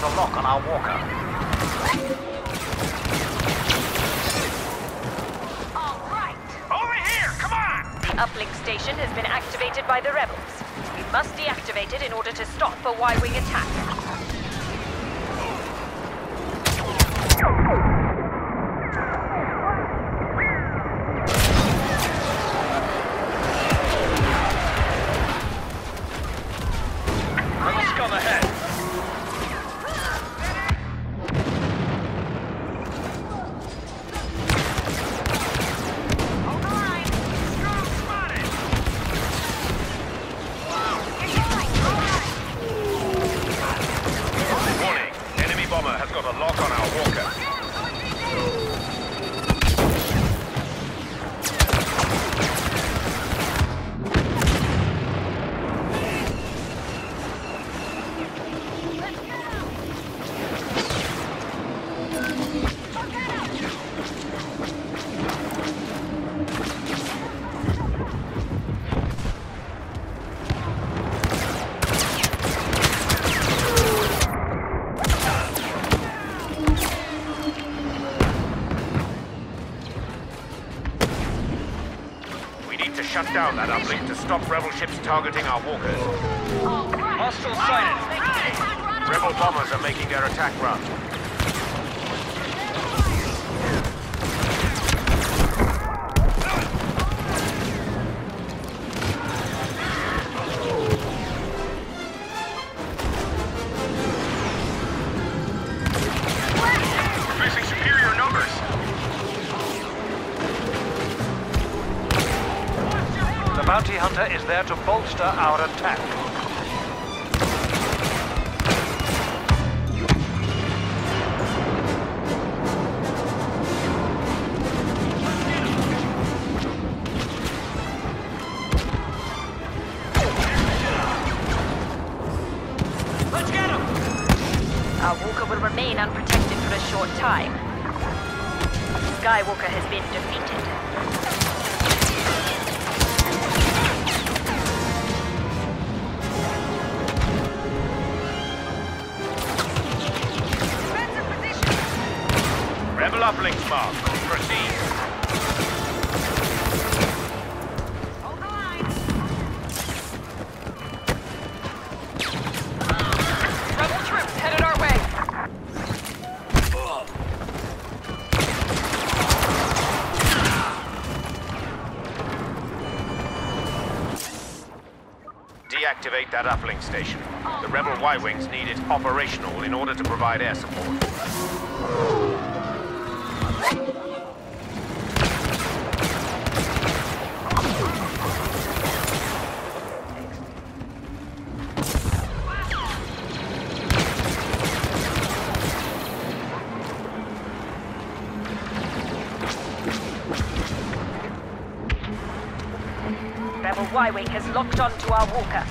a lock on our walker. All right. Over here! Come on! The uplink station has been activated by the rebels. We must deactivate it in order to stop a Y-wing attack. Shut down that uplink to stop rebel ships targeting our walkers. Hostile sighted. Rebel bombers are making their attack run. Facing superior numbers. The bounty hunter is there to bolster our attack. Let's get him! Our walker will remain unprotected for a short time. Skywalker has been defeated. Rebel uplinks marked. Proceed. Hold the line. Rebel troops headed our way. Deactivate that uplink station. The rebel Y-wings need it operational in order to provide air support. Rebel Y-wing has locked onto our walker.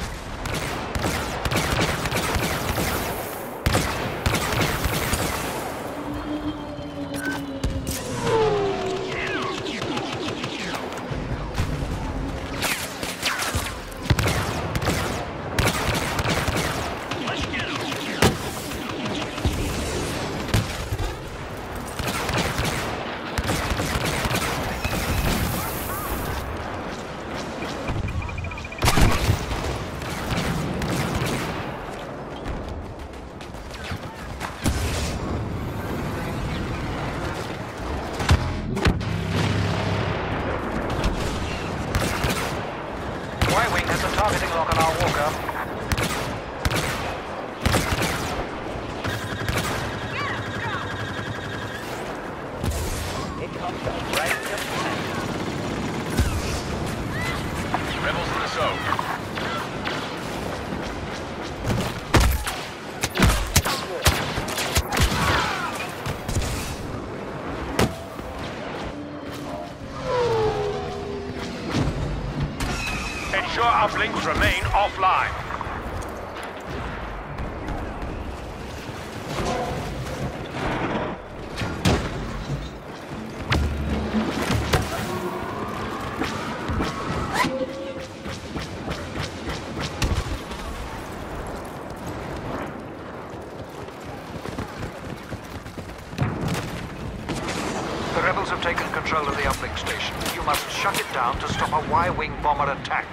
Y-wing has a targeting lock on our walker. Rebels in the zone. Ensure uplinks remain offline. The rebels have taken control of the uplink station. You must shut it down to stop a Y-wing bomber attack.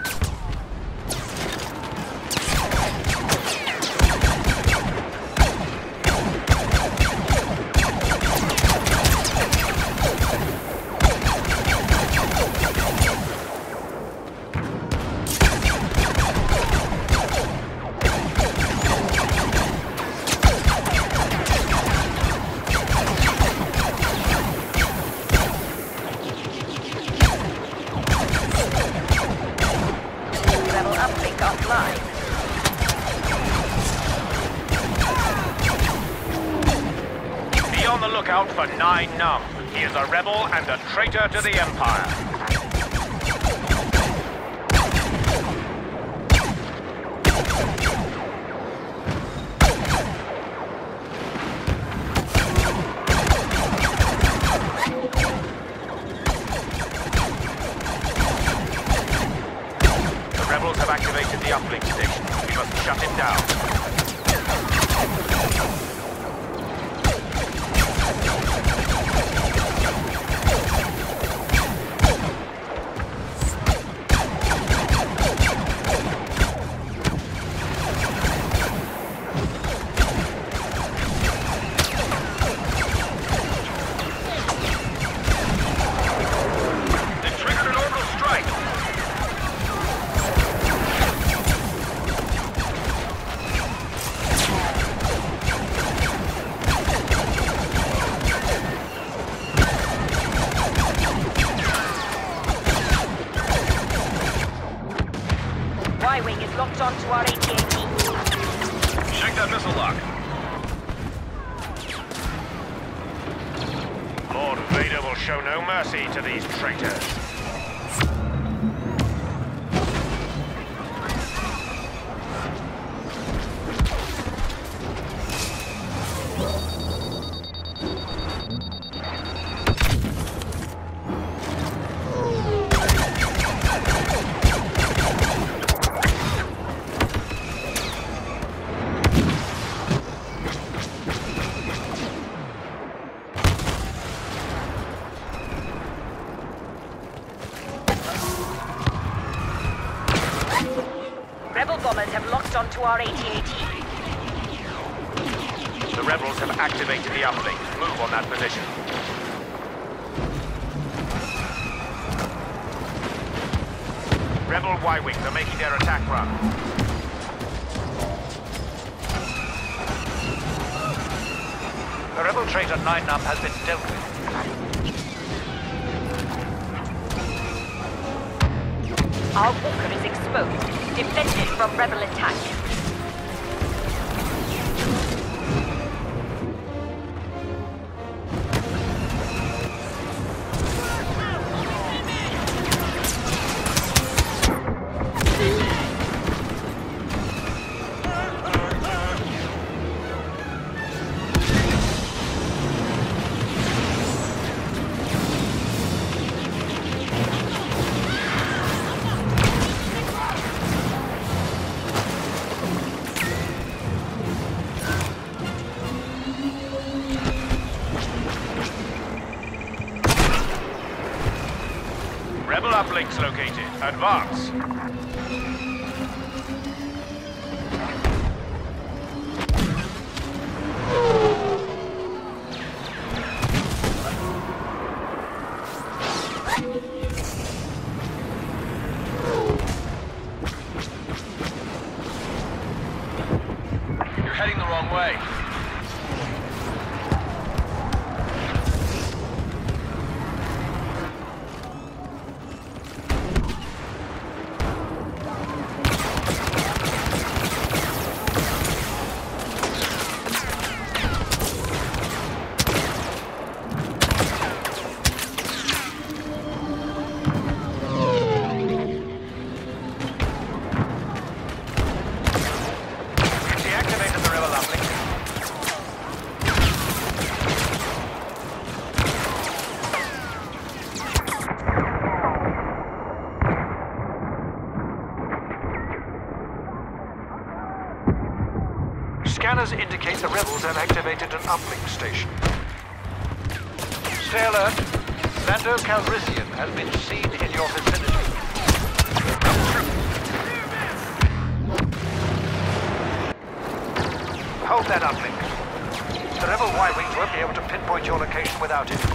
Look out for 9 Numb. He is a rebel and a traitor to the Empire. The rebels have activated the uplink station. We must shut it down. Y-wing is locked onto our AT-AT. Shake that missile lock. Lord Vader will show no mercy to these traitors. Rebel bombers have locked onto our AT-AT. The rebels have activated the uplink. Move on that position. Rebel Y-wings are making their attack run. The rebel traitor 9 Numb has been dealt with. Our walker is exposed, defended from rebel attack. Rebel uplinks located. Advance. You're heading the wrong way. Scanners indicate the rebels have activated an uplink station. Stay alert. Lando Calrissian has been seen in your vicinity. Hold that uplink. The rebel Y-wings won't be able to pinpoint your location without it.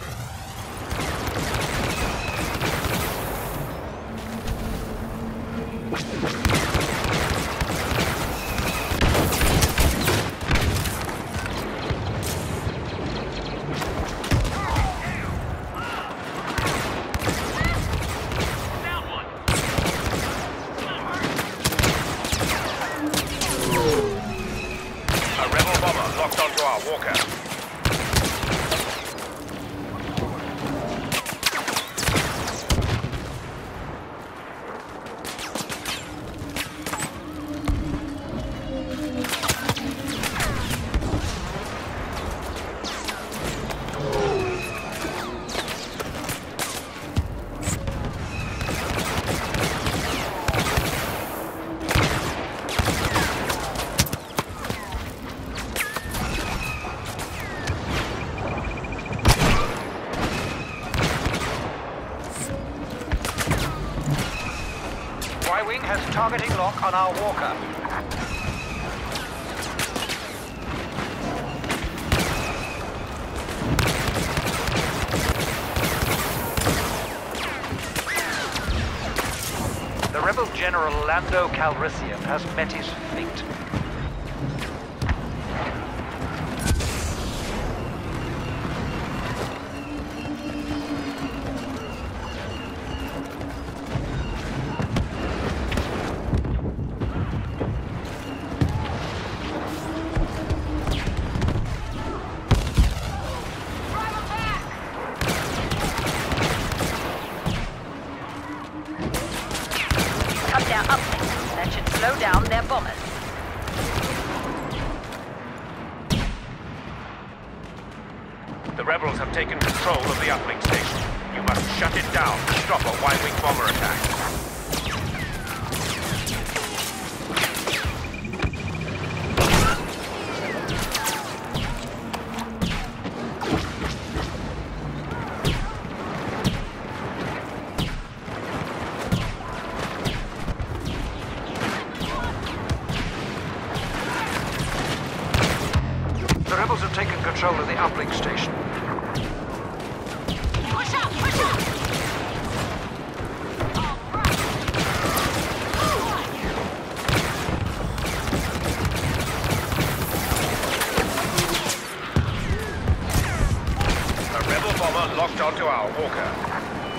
Locked onto our walker. Y-wing has targeting lock on our walker. The rebel general Lando Calrissian has met his fate. Cut their uplink. That should slow down their bombers. The rebels have taken control of the uplink station. You must shut it down to stop a Y-wing bomber attack. The rebels have taken control of the uplink station. Push out! Push out! A rebel bomber locked onto our walker.